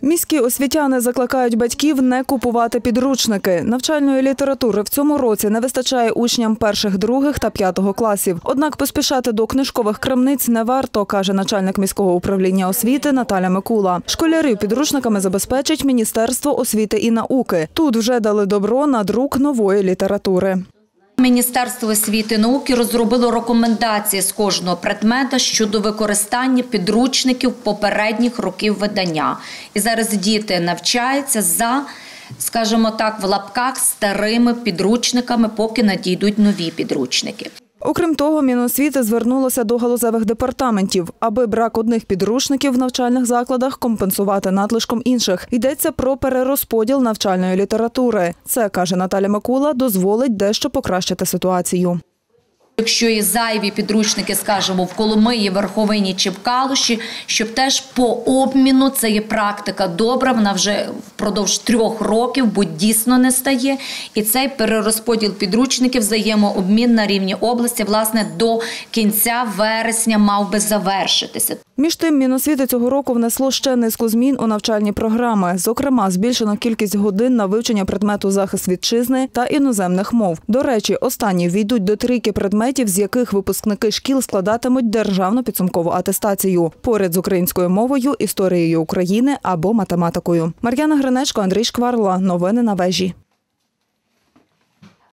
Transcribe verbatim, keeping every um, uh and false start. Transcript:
Міські освітяни закликають батьків не купувати підручники. Навчальної літератури в цьому році не вистачає учням перших, других та п'ятого класів. Однак поспішати до книжкових крамниць не варто, каже начальник міського управління освіти Наталя Микула. Школярів підручниками забезпечить Міністерство освіти і науки. Тут вже дали добро на друк нової літератури. Міністерство освіти і науки розробило рекомендації з кожного предмета щодо використання підручників попередніх років видання. І зараз діти навчаються за, скажімо так, в лапках старими підручниками, поки надійдуть нові підручники. Окрім того, Міносвіти звернулося до галузевих департаментів, аби брак одних підручників в навчальних закладах компенсувати надлишком інших. Йдеться про перерозподіл навчальної літератури. Це, каже Наталя Микула, дозволить дещо покращити ситуацію. Якщо є зайві підручники, скажімо, в Коломиї, Верховині чи в Калуші, щоб теж по обміну, це є практика добра, вона вже впродовж трьох років, бо дійсно не стає. І цей перерозподіл підручників, взаємообмін на рівні області, власне, до кінця вересня мав би завершитися. Між тим, Міносвіти цього року внесло ще низку змін у навчальні програми. Зокрема, збільшено кількість годин на вивчення предмету захист вітчизни та іноземних мов. До речі, останні війдуть до трійки предметів, з яких випускники шкіл складатимуть державну підсумкову атестацію. Поряд з українською мовою, історією України або математикою. Мар'яна Гринечко, Андрій Шкварла. Новини на вежі.